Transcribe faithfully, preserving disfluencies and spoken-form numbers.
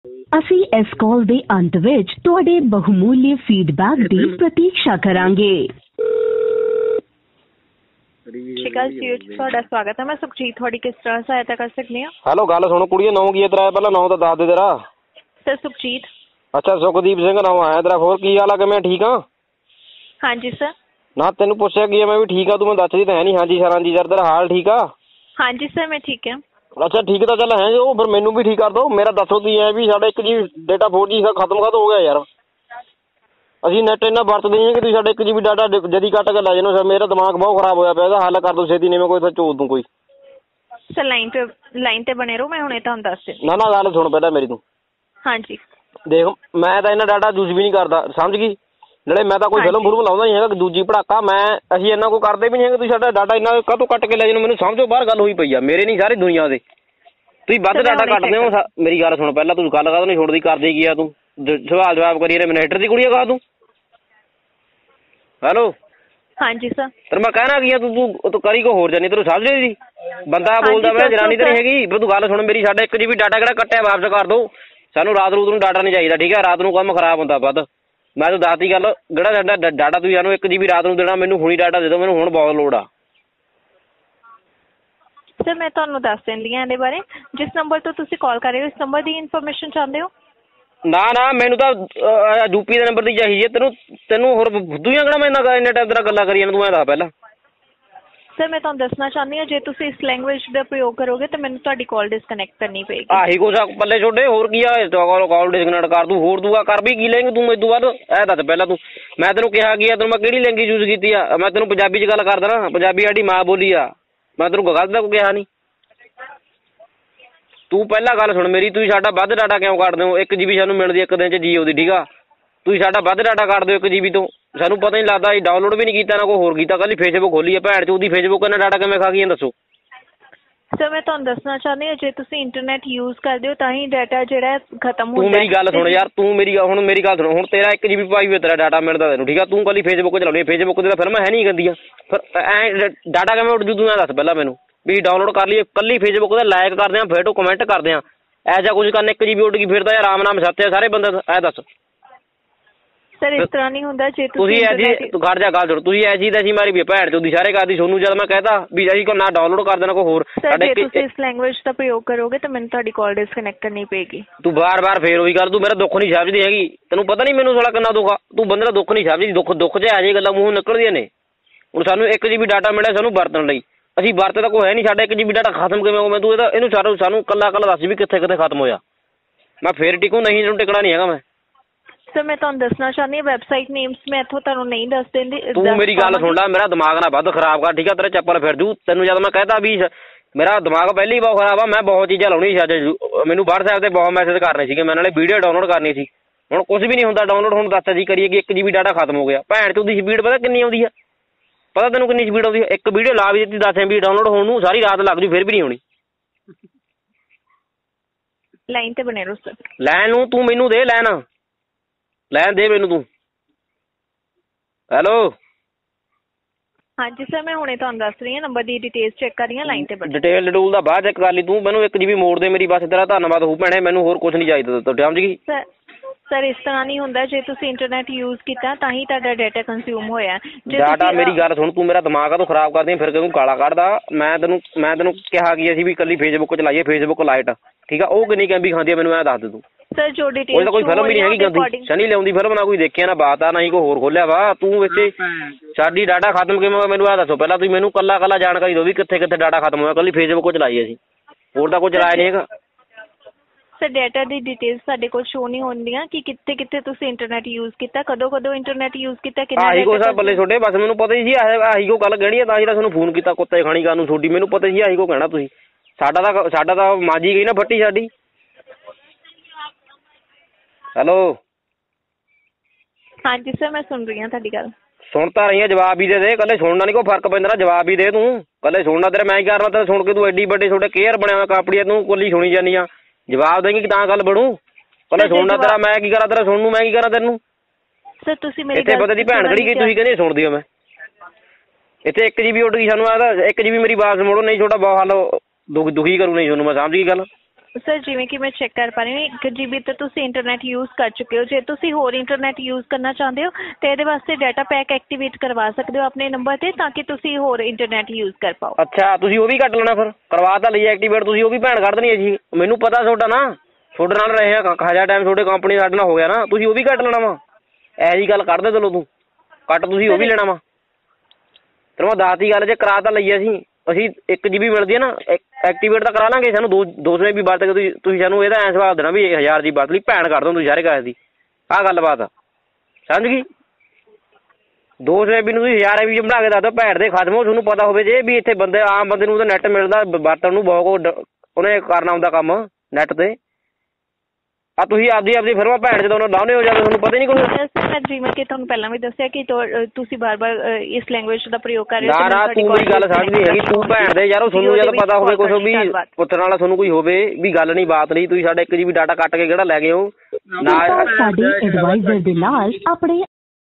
ਅਸੀਂ ਇਸ ਕਾਲ ਦੇ ਅੰਤ ਵਿੱਚ ਤੁਹਾਡੇ ਬਹੁਮੂल्य ਫੀਡਬੈਕ ਦੀ ਪ੍ਰਤੀਕਸ਼ਾ ਕਰਾਂਗੇ। शिकाल सीट ਤੁਹਾਡਾ ਸਵਾਗਤ ਹੈ। ਮੈਂ ਸੁਖਜੀਤ ਤੁਹਾਡੀ ਕਿਸ ਤਰ੍ਹਾਂ ਸਹਾਇਤਾ ਕਰ ਸਕਦੀ ਹਾਂ? ਹੈਲੋ, ਗੱਲ ਸੁਣ ਕੁੜੀਏ, ਨਾਂ ਕੀ ਹੈ ਤੇਰਾ? ਪਹਿਲਾਂ ਨਾਂ ਤਾਂ ਦੱਸ ਦੇ ਤੇਰਾ। ਸਰ ਸੁਖਜੀਤ। ਅੱਛਾ, ਸੁਖਦੀਪ ਸਿੰਘ ਨਾਂ ਆਇਆ ਤੇਰਾ। ਹੋਰ ਕੀ ਹਾਲ ਆ, ਕਿਵੇਂ? ਠੀਕ ਆ? ਹਾਂਜੀ ਸਰ। ਨਾ ਤੈਨੂੰ ਪੁੱਛਿਆ ਕੀ ਆ? ਮੈਂ ਵੀ ਠੀਕ ਆ, ਤੂੰ ਮੈਨੂੰ ਦੱਸਦੀ ਤਾਂ ਹੈ ਨਹੀਂ। ਹਾਂਜੀ ਸਰ, ਹਾਂਜੀ ਸਰ, ਤੇਰਾ ਹਾਲ ਠੀਕ ਆ? ਹਾਂਜੀ ਸਰ, ਮੈਂ ਠੀਕ ਹਾਂ। ਅੱਛਾ ਠੀਕ ਤਾਂ ਚੱਲ ਹੈ ਉਹ, ਫਿਰ ਮੈਨੂੰ ਵੀ ਠੀਕ ਕਰ ਦਿਓ। ਮੇਰਾ ਦੱਸੋ ਕੀ ਹੈ ਵੀ ਸਾਡਾ ਇੱਕ ਜੀ ਡੇਟਾ ਫੋਰ ਜੀ ਖਤਮ ਖਤਮ ਹੋ ਗਿਆ ਯਾਰ। ਅਸੀਂ ਨੈਟ ਇੰਨਾ ਵਰਤਦੇ ਹਾਂ ਕਿ ਤੁਸੀਂ ਸਾਡਾ ਇੱਕ ਜੀ ਬੀ ਡਾਟਾ ਜਦੀ ਕੱਟ ਕੇ ਲੈ ਜਾਣਾ। ਸਰ ਮੇਰਾ ਦਿਮਾਗ ਬਹੁਤ ਖਰਾਬ ਹੋਇਆ ਪਿਆ, ਇਹਦਾ ਹੱਲ ਕਰ ਦਿਓ ਛੇਤੀ, ਨਹੀਂ ਮੈਂ ਕੋਈ ਇੱਥੇ ਚੋਦ ਦੂੰ ਕੋਈ। ਸਰ ਲਾਈਨ ਤੇ ਲਾਈਨ ਤੇ ਬਣੇ ਰਹੋ, ਮੈਂ ਹੁਣੇ ਤੁਹਾਨੂੰ ਦੱਸ ਦਿੰਦੀ। ਨਾ ਨਾ ਗੱਲ ਸੁਣ ਪਹਿਲਾਂ ਮੇਰੀ ਤੂੰ। ਹਾਂਜੀ ਦੇਖ, ਮੈਂ ਤਾਂ ਇਹਨਾਂ ਡਾਟਾ ਯੂਜ਼ ਵੀ ਨਹੀਂ ਕਰਦਾ, ਸਮਝ ਗਈ? ਨਾਲੇ ਮੈਂ ਤਾਂ ਕੋਈ ਫਿਲਮ ਫੁਲਮ ਲਾਉਂਦਾ ਨਹੀਂ ਹੈਗਾ ਦੂਜੀ ਪੜਾਕਾ। ਮੈਂ ਅਸੀਂ ਇਹਨਾਂ ਕੋ ਕਰਦੇ ਵੀ ਨਹੀਂ ਹੈਗੇ। ਤੁਸੀਂ ਸਾਡਾ ਡਾਟਾ ਇੰਨਾ ਕਾਹਤੋਂ ਕੱਟ ਕੇ ਲੈ ਜਾਣਾ? ਮੈਨੂੰ ਸਮਝੋ, ਬਾਹਰ ਗੱਲ ਹੋਈ ਪਈ ਆ, ਮੇਰੇ ਨਹੀਂ ਸਾਰੀ ਦੁਨੀਆ ਦੇ। ਤੁਸੀਂ ਵੱਧ ਡਾਟਾ ਕੱਟਦੇ ਹੋ। ਮੇਰੀ ਗੱਲ ਸੁਣ ਪਹਿਲਾਂ, ਤੂੰ ਗੱਲ ਕਾਹਦੋਂ ਨਹੀਂ ਛੋੜਦੀ? ਕਰਦੀ ਕੀ ਆ ਤੂੰ? ਸਵਾਲ ਜਵਾਬ ਕਰੀ ਰਹੇ ਮਨੇਟਰ ਦੀ ਕੁੜੀ ਆ ਤੂੰ। ਹੈਲੋ ਹਾਂਜੀ ਸਰ। ਤੈਨੂੰ ਮੈਂ ਕਹਿਣਾ ਕੀ ਆ, ਤੂੰ ਤੂੰ ਤੂੰ ਕਰੀ ਕੋ ਹੋਰ ਜਾਨੀ, ਤੈਨੂੰ ਸਮਝ ਨਹੀਂ ਜੀ? ਬੰਦਾ ਬੋਲਦਾ ਮੈਂ ਜਨਾਨੀ ਤਾਂ ਨਹੀਂ ਹੈਗੀ। ਫਿਰ ਤੂੰ ਗੱਲ ਸੁਣ ਮੇਰੀ, ਸਾਡਾ ਇੱਕ ਜੀ ਬੀ ਡਾਟਾ ਕਿਹੜਾ ਕੱਟਿਆ, ਵਾਪਸ ਕਰ ਦਿਓ ਸਾਨੂੰ। ਰਾਤ ਰੂਤ ਨੂੰ ਡਾਟਾ ਨਹੀਂ ਚਾਹੀਦਾ, ਠੀਕ ਹੈ? ਰਾਤ ਨੂੰ ਕੰਮ ਖਰਾਬ ਹੁੰਦਾ ਵੱਧ। ਮੈਂ ਤੂੰ ਦੱਸਦੀ ਗੱਲ, ਜਿਹੜਾ ਸਾਡਾ ਡਾਟਾ ਤੁਸੀਂ ਸਾਨੂੰ ਇੱਕ ਜੀ ਬੀ ਰਾਤ ਨੂੰ ਦੇਣਾ, ਮੈਨੂੰ ਹੁਣੀ ਡਾਟਾ ਦੇ ਦਿਓ, ਮੈਨੂੰ ਹੁਣ ਬਹੁਤ ਲੋੜ ਆ। ਸਰ ਮੈਂ ਤੁਹਾਨੂੰ ਦੱਸ ਦਿੰਦੀ ਹਾਂ ਇਹਦੇ ਬਾਰੇ। ਜਿਸ ਨੰਬਰ ਤੋਂ ਤੁਸੀਂ ਕਾਲ ਕਰ ਰਹੇ ਹੋ, ਇਸ ਨੰਬਰ ਦੀ ਇਨਫੋਰਮੇਸ਼ਨ ਚਾਹੁੰਦੇ ਹੋ? ਨਾ ਨਾ, ਮੈਨੂੰ ਤਾਂ ਯੂਪੀ ਦੇ ਨੰਬਰ ਦੀ ਚਾਹੀਦੀ ਹੈ। ਤੈਨੂੰ ਤੈਨੂੰ ਹੋਰ ਫੁੱਦੂਆਂ ਕਿਹੜਾ ਮੈਂ ਇੰਨਾ ਇੰਨੇ ਟਾਈਮ ਤੇਰਾ ਗੱਲਾਂ ਕਰੀ ਜਾਂਦਾ, ਤੂੰ ਐਂ ਦੱਸ ਪਹਿਲਾਂ। ਸਰ ਮੈਂ ਤੁਹਾਨੂੰ ਦੱਸਣਾ ਚਾਹੁੰਦੀ ਹਾਂ, ਜੇ ਤੁਸੀਂ ਇਸ ਲੈਂਗੁਏਜ ਦਾ ਪ੍ਰਯੋਗ ਕਰੋਗੇ ਤਾਂ ਮੈਨੂੰ ਤੁਹਾਡੀ ਕਾਲ ਡਿਸਕਨੈਕਟ ਕਰਨੀ ਪਏਗੀ। ਆਹੀ ਕੁਛ ਪੱਲੇ ਛੋਡੇ, ਹੋਰ ਕੀ ਆ? ਕਾਲ ਡਿਸਕਨੈਕਟ ਕਰ ਦੂੰ, ਹੋਰ ਦੂਆ ਕਰ ਵੀ ਕੀ ਲੈਂਗੇ ਤੂੰ ਇਸ ਤੋਂ ਬਾਅਦ? ਇਹ ਦੱਸ ਪਹਿਲਾਂ ਤੂੰ। ਮੈਂ ਤੈਨੂੰ ਕਿਹਾ ਕੀ ਆ? ਤੈਨੂੰ ਮੈਂ ਕਿਹੜੀ ਲੈਂਗੁਏਜ ਯੂਜ਼ ਕੀਤੀ ਆ? ਮੈਂ ਤੈਨੂੰ ਪੰਜਾਬੀ 'ਚ ਗੱਲ ਕਰਦਾ ਨਾ, ਪੰਜਾਬੀ ਸਾਡੀ ਮਾਂ ਬੋਲੀ ਆ। ਮੈਂ ਤੈਨੂੰ ਗਲਤ ਤਾਂ ਕੋਈ ਕਿਹਾ ਨਹੀਂ। ਤੂੰ ਪਹਿਲਾਂ ਗੱਲ ਸੁਣ ਮੇਰੀ, ਤੁਸੀਂ ਸਾਡਾ ਵੱਧ ਡਾਟਾ ਕਿਉਂ ਕੱਢਦੇ ਹੋ? ਇੱਕ ਜੀ ਬੀ ਸਾਨੂੰ ਮਿਲਦੀ ਇੱਕ ਦਿਨ 'ਚ ਜੀਓ ਦੀ, ਠੀਕ ਆ? ਤੁਸੀਂ ਸਾਡਾ ਵੱਧ ਡਾਟਾ ਕੱਢ ਦਿਓ ਇੱਕ ਜੀ ਬੀ ਤੋਂ, ਸਾਨੂੰ ਪਤਾ ਨਹੀਂ ਲੱਗਦਾ। ਅਸੀਂ ਡਾਊਨਲੋਡ ਵੀ ਨਹੀਂ ਕੀਤਾ, ਨਾ ਕੋਈ ਹੋਰ ਕੀਤਾ, ਕੱਲੀ ਫੇਸਬੁੱਕ ਖੋਲੀ ਹੈ ਭੈਣ 'ਚ ਉਹਦੀ। ਫੇਸਬੁੱਕ ਨਾਲ ਡਾਟਾ ਕਿਵੇਂ ਖਾ ਗਈ ਦੱਸੋ? ਸਰ ਮੈਂ ਤੁਹਾਨੂੰ ਦੱਸਣਾ ਚਾਹੁੰਦੀ ਹਾਂ, ਜੇ ਤੁਸੀਂ ਇੰਟਰਨੈਟ ਯੂਜ਼ ਕਰਦੇ ਹੋ ਤਾਂ ਹੀ ਡਾਟਾ ਜਿਹੜਾ ਖਤਮ ਹੁੰਦਾ। ਤੂੰ ਮੇਰੀ ਗੱਲ ਸੁਣ ਯਾਰ, ਤੂੰ ਮੇਰੀ ਹੁਣ ਮੇਰੀ ਗੱਲ ਸੁਣ। ਹੁਣ ਤੇਰਾ ਇੱਕ ਜੀ ਬੀ ਪਾਈ ਹੋਇਆ, ਤੇਰਾ ਡਾਟਾ ਮਿਲਦਾ ਤੈਨੂੰ, ਠੀਕ ਆ? ਤੂੰ ਕੱਲੀ ਫੇਸਬੁੱਕ ਚਲਾਉਣੀ, ਫੇਸਬੁੱਕ 'ਤੇ ਤਾਂ ਫਿਲਮਾਂ ਹੈ ਨਹੀਂ ਗੰਦੀਆਂ। ਫਿਰ ਐਂ ਡਾਟਾ ਕਿਵੇਂ ਉੱਡ ਜੂ? ਤੂੰ ਐਂ ਦੱਸ ਪਹਿਲਾਂ ਮੈਨੂੰ ਵੀ ਡਾਊਨਲੋਡ ਕਰ ਲਈਏ, ਕੱਲੀ ਫੇਸਬੁੱਕ 'ਤੇ ਲਾਈਕ ਕਰਦੇ ਹਾਂ, ਫੋਟੋ ਕਮੈਂਟ ਕਰਦੇ ਹਾਂ, ਐਸਾ ਕੁਝ ਕਰਨ ਇੱਕ ਜੀ ਬੀ ਉੱਡ ਗਈ ਫਿਰਦਾ ਯਾਰ। ਆਰਾਮ ਨਾਲ ਸੱਤੇ ਸਾਰੇ ਬੰਦੇ, ਐ ਦੱਸ। ਸਰ ਇਸ ਤਰ੍ਹਾਂ ਨਹੀਂ ਹੁੰਦਾ। ਜੇ ਤੁਸੀਂ ਐਸੀ ਤੂੰ ਖੜ ਜਾ ਗੱਲ ਸੁਣ, ਤੁਸੀਂ ਐਸੀ ਤਾਂ ਅਸੀਂ ਮਾਰੀ ਵੀ ਭੈਣ ਚੋਦੀ ਸਾਰੇ ਕਰਦੀ। ਤੁਹਾਨੂੰ ਜਦ ਮੈਂ ਕਹਿਤਾ ਵੀ ਅਸੀਂ ਨਾ ਡਾਊਨਲੋਡ ਕਰ ਦੇਣਾ ਕੋਈ ਹੋਰ। ਸਰ ਜੇ ਤੁਸੀਂ ਇਸ ਲੈਂਗੁਏਜ ਦਾ ਪ੍ਰਯੋਗ ਕਰੋਗੇ ਤਾਂ ਮੈਨੂੰ ਤੁਹਾਡੀ ਕਾਲ ਡਿਸਕਨੈਕਟ ਕਰਨੀ ਪਏਗੀ। ਤੂੰ ਬਾਰ ਬਾਰ ਫੇਰ ਉਹੀ ਗੱਲ, ਤੂੰ ਮੇਰਾ ਦੁੱਖ ਨਹੀਂ ਸਮਝਦੀ ਹੈਗੀ। ਤੈਨੂੰ ਪਤਾ ਨਹੀਂ ਮੈਨੂੰ ਸਾਲਾ ਕਿੰਨਾ ਦੁੱਖ ਆ? ਤੂੰ ਬੰਦੇ ਦਾ ਦੁੱਖ ਨਹੀਂ ਸਮਝਦੀ। ਦੁੱਖ ਦੁੱਖ 'ਚ ਆ ਜੇ ਗੱਲਾਂ ਮੂੰਹੋਂ ਨਿਕਲਦੀਆਂ ਨੇ। ਹੁਣ ਸਾਨੂੰ ਇੱਕ ਜੀ ਬੀ ਡਾਟਾ ਮਿਲਿਆ ਸਾਨੂੰ ਵਰਤਣ ਲਈ, ਅਸੀਂ ਵਰਤੇ ਤਾਂ ਕੋਈ ਹੈ ਨਹੀਂ। ਸਾਡਾ ਇੱਕ ਜੀ ਬੀ ਡਾਟਾ ਖਤਮ ਕਿਵੇਂ ਹੋ? ਮੈਂ ਤੂੰ ਇਹਦਾ ਇਹਨੂੰ ਸਾਨੂੰ ਸਾਨੂੰ ਕੱਲਾ ਕੱਲਾ ਦੱਸ ਵੀ ਕਿੱਥੇ ਕਿੱਥੇ ਖਤਮ ਹੋਇਆ। ਮੈਂ ਫੇਰ ਟਿਕੂ, ਨਹੀਂ ਇਹਨੂੰ ਟਿਕਣਾ ਨਹੀਂ ਹੈਗਾ ਮੈਂ। ਸਰ ਮੈਂ ਤੁਹਾਨੂੰ ਦੱਸਣਾ ਚਾਹੁੰਦੀ ਹਾਂ, ਵੈਬਸਾਈਟ ਨੇਮਸ ਮੈਂ ਇੱਥੋਂ ਤੁਹਾਨੂੰ ਨਹੀਂ ਦੱਸ ਦਿੰਦੀ। ਤੂੰ ਮੇਰੀ ਗੱਲ ਸੁਣ ਲੈ, ਮੇਰਾ ਦਿਮਾਗ ਨਾ ਵੱਧ ਖਰਾਬ ਕਰ, ਠੀਕ ਆ? ਤੇਰਾ ਚੱਪਲ ਫਿਰ ਜੂ। ਤੈਨੂੰ ਜਦ ਮੈਂ ਕਹਿਤਾ ਵੀ ਮੇਰਾ ਦਿਮਾਗ ਪਹਿਲੀ ਬਹੁਤ ਖਰਾਬ ਆ, ਮੈਂ ਬਹੁਤ ਚੀਜ਼ਾਂ ਲਾਉਣੀ ਸੀ ਅੱਜ। ਮੈਨੂੰ ਵਟਸਐਪ 'ਤੇ ਬਹੁਤ ਮੈਸੇਜ ਕਰਨੇ ਸੀਗੇ, ਮੈਂ ਨਾਲੇ ਵੀਡੀਓ ਡਾਊਨਲੋਡ ਕਰਨੀ ਸੀ। ਹੁਣ ਕੁਝ ਵੀ ਨਹੀਂ ਹੁੰਦਾ ਡਾਊਨਲੋਡ। ਹੁਣ ਦੱਸ ਜੀ ਕਰੀਏ ਕਿ ਇੱਕ ਜੀ ਬੀ ਡਾਟਾ ਖਤਮ ਹੋ ਗਿਆ। ਭੈਣ ਚੋਂ ਦੀ ਸਪੀਡ ਪਤਾ ਕਿੰਨੀ ਆਉਂਦੀ ਆ? ਪਤਾ ਤੈਨੂੰ ਕਿੰਨੀ ਸਪੀਡ ਆਉਂਦੀ ਹੈ? ਇੱਕ ਵੀਡੀਓ ਲਾ ਵੀ ਦਿੱਤੀ ਦਸ ਐਮ ਬੀ ਡਾਊਨਲੋਡ ਹੋਣ ਨੂੰ, ਸਾਰੀ ਰਾਤ ਲੱਗ ਜੂ ਫਿਰ ਵੀ ਨਹੀਂ ਆਉਣੀ। ਲਾਈਨ ਤੇ ਬਣੇ ਰਹੋ ਸਰ। ਲੈਣ ਨੂੰ ਤੂੰ ਮੈਨੂੰ ਦੇ, ਲੈਣ ਲੈਣ ਦੇ ਮੈਨੂੰ ਤੂੰ। ਹੈਲੋ ਹਾਂਜੀ ਸਰ, ਮੈਂ ਹੁਣੇ ਤੁਹਾਨੂੰ ਦੱਸ ਰਹੀ ਹਾਂ, ਨੰਬਰ ਦੀ ਡਿਟੇਲਸ ਚੈੱਕ ਕਰ ਰਹੀ ਹਾਂ। ਲਾਈਨ ਤੇ ਬਣੇ। ਡਿਟੇਲ ਡਟੂਲ ਦਾ ਬਾਅਦ ਚੈੱਕ ਕਰ ਲਈ ਤੂੰ। ਮੈਨੂੰ ਇੱਕ ਜੀ ਬੀ ਮੋੜ ਦੇ ਮੇਰੀ, ਬਸ ਤੇਰਾ ਧੰਨਵਾਦ ਹੋਊ ਭੈਣੇ। ਮੈਨੂੰ ਹੋਰ ਕੁਝ ਨਹੀਂ ਚਾਹੀਦਾ ਤੁਹਾਡੇ, ਸਮਝ ਗਈ? ਸਰ ਸਰ ਇਸ ਤਰ੍ਹਾਂ ਨਹੀਂ ਹੁੰਦਾ। ਜੇ ਤੁਸੀਂ ਇੰਟਰਨੈਟ ਯੂਜ਼ ਕੀਤਾ ਤਾਂ ਹੀ ਤੁਹਾਡਾ ਡਾਟਾ ਕੰਜ਼ਿਊਮ ਹੋਇਆ। ਡਾਟਾ ਮੇਰੀ ਗੱਲ ਸੁਣ, ਤੂੰ ਮੇਰਾ ਦਿਮਾਗ ਆ ਤੂੰ ਖਰਾਬ ਕਰਦੀ ਫਿਰ ਕਿਉਂ ਗਾਲਾਂ ਕੱਢਦਾ? ਮੈਂ ਤੈਨੂੰ ਮੈਂ ਤੈਨੂੰ ਕਿਹਾ ਕਿ ਅਸੀਂ ਵੀ ਇਕੱਲੀ ਫੇਸਬੁੱਕ ਚਲਾਈਏ, ਫੇਸਬੁੱਕ ਲਾਈਟ, ਠੀਕ ਆ? ਉਹ ਕਿੰਨੀ ਕੈਂਬੀ ਖਾਂਦੀ ਆ ਮੈਨੂੰ ਐਂ ਦੱਸ ਦੇ ਤੂੰ। ਸਰ ਜੋ ਡਿਟੇਲ ਤਾਂ ਕੋਈ ਫਿਲਮ ਵੀ ਨਹੀਂ ਹੈਗੀ ਗੰਦੀ, ਸ਼ਨੀ ਲਿਆਉਂਦੀ ਫਿਲਮ, ਨਾ ਕੋਈ ਦੇਖਿਆ ਨਾ ਬਾਤ ਆ, ਨਾ ਹੀ ਕੋਈ ਹੋਰ ਖੋਲਿਆ ਵਾ। ਤੂੰ ਵਿੱਚ ਸਾਡੀ ਡਾਟਾ ਖਤਮ ਕਿਵੇਂ? ਮੈਨੂੰ ਇਹ ਦੱਸੋ ਪਹਿਲਾਂ। ਤੁਸੀਂ ਮੈਨੂੰ ਕੱਲਾ ਕੱਲਾ ਜਾਣਕਾਰੀ ਦਿਓ ਵੀ ਕਿੱਥੇ ਕਿੱਥੇ ਡਾਟਾ ਖਤਮ ਹੋਇਆ। ਕੱਲੀ ਫੇਸਬੁੱਕ ਚਲਾਈ ਅਸੀਂ, ਹੋਰ ਤਾਂ ਕੁਝ ਚਲਾਇਆ ਨਹੀਂ ਹੈਗਾ। ਸਰ ਡਾਟਾ ਦੀ ਡਿਟੇਲਸ ਸਾਡੇ ਕੋਲ ਸ਼ੋ ਨਹੀਂ ਹੁੰਦੀਆਂ ਕਿ ਕਿੱਥੇ ਕਿੱਥੇ ਤੁਸੀਂ ਇੰਟਰਨੈਟ ਯੂਜ਼ ਕੀਤਾ, ਕਦੋਂ ਕਦੋਂ ਇੰਟਰਨੈਟ ਯੂਜ਼ ਕੀਤਾ, ਕਿੰਨਾ। ਆਹੀ ਕੁਛ ਬੱਲੇ ਛੋਡੇ, ਬਸ ਮੈਨੂੰ ਪਤਾ ਹੀ ਸੀ ਆਹੀ ਕੋ ਗੱਲ ਕਹਿਣੀ ਆ, ਤਾਂ ਹੀ ਤਾਂ ਤੁਹਾਨੂੰ ਫੋਨ ਕੀਤਾ ਕੁੱਤੇ ਖਾਣੀ ਕਰਨ ਨੂੰ ਛੋਡੀ। ਮੈਨੂੰ ਪਤਾ ਸੀ ਆਹੀ ਕੋ ਕਹਿਣਾ ਤੁਸੀਂ। ਸਾਡਾ ਤਾਂ ਸਾਡਾ ਤਾਂ ਮਾਜੀ ਗਈ ਨਾ ਫੱਟੀ ਸਾਡੀ। ਹੈਲੋ ਹਾਂਜੀ ਸਰ, ਮੈਂ ਸੁਣ ਰਹੀ ਹਾਂ ਤੁਹਾਡੀ ਗੱਲ। ਸੁਣ ਤਾਂ ਰਹੀ ਆ, ਜਵਾਬ ਵੀ ਦੇ ਦੇ। ਕੱਲੇ ਸੁਣਨਾ ਨਹੀਂ ਕੋਈ ਫਰਕ ਪੈਂਦਾ ਨਾ, ਜਵਾਬ ਵੀ ਦੇ ਤੂੰ। ਕੱਲੇ ਸੁਣਨਾ ਤੇਰੇ ਮੈਂ ਹੀ ਕਰਨਾ, ਤੇਰੇ ਸੁਣ ਕੇ ਤੂੰ ਐਡੀ ਵੱਡੀ ਤੁਹਾਡੇ ਕੇਅਰ ਬਣਿਆ ਹੋਇਆ ਕਾਪੜੀ, ਤੂੰ ਕੋਲੀ ਸੁਣੀ ਜਾਂਦੀ ਆ। ਜਵਾਬ ਦੇਂਗੀ ਤਾਂ ਗੱਲ ਬਣੂ। ਕੱਲੇ ਸੁਣਨਾ ਤੇਰਾ ਮੈਂ ਕੀ ਕਰਾਂ, ਤੇਰਾ ਸੁਣਨ ਨੂੰ ਮੈਂ ਕੀ ਕਰਾਂ ਤੈਨੂੰ? ਸਰ ਤੁਸੀਂ ਮੇਰੀ ਇੱਥੇ ਪਤਾ ਦੀ ਭੈਣ ਖੜੀ ਗਈ, ਤੁਸੀਂ ਕਹਿੰਦੇ ਸੁਣਦੀ ਆ ਮੈਂ। ਇੱਥੇ ਇੱਕ ਜੀ ਬੀ ਉੱਡ ਗਈ, ਸਾਨੂੰ ਆਦਾ ਇੱਕ ਜੀ ਬੀ ਮੇਰੀ ਆਵਾਜ਼ ਮੋੜੋ, ਨਹੀਂ ਛੋਟਾ ਬਹੁਤ ਹਾਲ ਦੁਖੀ ਕਰੂ ਨਹੀਂ ਤੁਹਾਨੂੰ। ਮੈਂ ਸਮਝ ਗਈ ਗੱਲ। ਸਰ ਜਿਵੇਂ ਕਿ ਮੈਂ ਚੈੱਕ ਕਰ ਪਾ ਰਹੀ ਹਾਂ ਇੱਕ ਜੀ ਬੀ ਤੇ ਤੁਸੀਂ ਇੰਟਰਨੈਟ ਯੂਜ਼ ਕਰ ਚੁੱਕੇ ਹੋ। ਜੇ ਤੁਸੀਂ ਹੋਰ ਇੰਟਰਨੈਟ ਯੂਜ਼ ਕਰਨਾ ਚਾਹੁੰਦੇ ਹੋ ਤਾਂ ਇਹਦੇ ਵਾਸਤੇ ਡਾਟਾ ਪੈਕ ਐਕਟੀਵੇਟ ਕਰਵਾ ਸਕਦੇ ਹੋ ਆਪਣੇ ਨੰਬਰ 'ਤੇ ਤਾਂ ਕਿ ਤੁਸੀਂ ਹੋਰ ਇੰਟਰਨੈਟ ਯੂਜ਼ ਕਰ ਪਾਓ। ਅੱਛਾ ਤੁਸੀਂ ਉਹ ਵੀ ਕੱਟ ਲੈਣਾ ਫਿਰ? ਕਰਵਾ ਤਾਂ ਲਈ ਐਕਟੀਵੇਟ, ਤੁਸੀਂ ਉਹ ਵੀ ਭੈਣ ਕੱਢ ਦੇਣੀ ਹੈ ਜੀ। ਮੈਨੂੰ ਪਤਾ ਤੁਹਾਡਾ ਨਾ, ਤੁਹਾਡੇ ਨਾਲ ਰਹੇ ਆ ਖਾਜਾ ਟਾਈਮ, ਤੁਹਾਡੇ ਕੰਪਨੀ ਸਾਡੇ ਨਾਲ ਹੋ ਗਿਆ ਨਾ, ਤੁਸੀਂ ਉਹ ਵੀ ਕੱਟ ਲੈਣਾ ਵਾ। ਇਹੋ ਜਿਹੀ ਗੱਲ ਕੱਢ ਦੇ ਚਲੋ, ਤੂੰ ਕੱਟ ਤੁਸੀਂ ਉਹ ਵੀ ਲੈਣਾ ਵਾ। ਤੈਨੂੰ ਮੈਂ ਦੱਸਦੀ ਗੱਲ, ਜੇ ਕਰਾ ਤਾਂ ਲਈ ਅਸੀਂ ਅਸੀਂ ਇੱਕ ਜੀ ਬੀ ਮਿਲਦੀ ਹੈ ਨਾ, ਐਕਟੀਵੇਟ ਤਾਂ ਕਰਾ ਲਾਂਗੇ। ਸਾਨੂੰ ਦੋ ਦੋ ਸੌ ਜੀ ਬੀ ਵਰਤ ਕੇ ਤੁਸੀਂ ਤੁਸੀਂ ਸਾਨੂੰ ਇਹਦਾ ਐਂ ਜਵਾਬ ਦੇਣਾ ਵੀ ਹਜ਼ਾਰ ਜੀ ਵਰਤ ਲਈ ਭੈਣ ਕਰ ਦੋ ਤੁਸੀਂ ਸਾਰੇ ਕਾਸ ਦੀ। ਆਹ ਗੱਲਬਾਤ ਆ, ਸਮਝ ਗਈ? ਦੋ ਸੌ ਐਬੀ ਨੂੰ ਤੁਸੀਂ ਹਜ਼ਾਰ ਐਬੀ ਬਣਾ ਕੇ ਦੱਸ ਦਿਓ ਭੈਣ ਦੇ ਖਤਮ ਹੋ। ਤੁਹਾਨੂੰ ਪਤਾ ਹੋਵੇ ਜੇ ਵੀ ਇੱਥੇ ਬੰਦੇ ਆਮ ਬੰਦੇ ਨੂੰ ਤਾਂ ਨੈੱਟ ਮਿਲਦਾ ਵਰਤਣ ਨੂੰ ਬਹੁਤ, ਉਹਨੇ ਕਰਨਾ ਹੁੰਦਾ ਕੰਮ ਨੈੱਟ 'ਤੇ। ਆ ਤੁਸੀਂ ਆਪਦੀ ਆਪਦੀ ਫਿਰਮਾ ਭੈਣ ਜਦੋਂ ਲਾਉਣੇ ਹੋ ਜਾਵੇ, ਤੁਹਾਨੂੰ ਪਤਾ ਹੀ ਨਹੀਂ ਕੁਛ। ਸਰ ਜਿਵੇਂ ਕਿ ਤੁਹਾਨੂੰ ਪਹਿਲਾਂ ਵੀ ਦੱਸਿਆ ਕਿ ਤੁਸੀਂ ਬਾਰ ਬਾਰ ਇਸ ਲੈਂਗੁਏਜ ਦਾ ਪ੍ਰਯੋਗ ਕਰ ਰਹੇ ਹੋ। ਨਾ ਤੂੰ ਮੇਰੀ ਗੱਲ ਸਮਝਦੀ ਹੈਗੀ, ਤੂੰ ਭੈਣ ਦੇ ਯਾਰ ਤੁਹਾਨੂੰ ਜਦ ਪਤਾ ਹੋਵੇ ਕੁਛ ਵੀ ਪੁੱਤਰ ਨਾਲ ਤੁਹਾਨੂੰ ਕੋਈ ਹੋਵੇ ਵੀ ਗੱਲ ਨਹੀਂ ਬਾਤ ਨਹੀਂ, ਤੁਸੀਂ ਸਾਡਾ ਇੱਕ ਜੀ ਬੀ ਡਾਟਾ ਕੱਟ ਕੇ ਕਿਹੜਾ ਲੈ ਗਏ ਹੋ ਨਾ। ਸਾਡੇ ਐਡਵਾਈਜ਼ਰ ਦੇ ਨਾਲ ਆਪਣੇ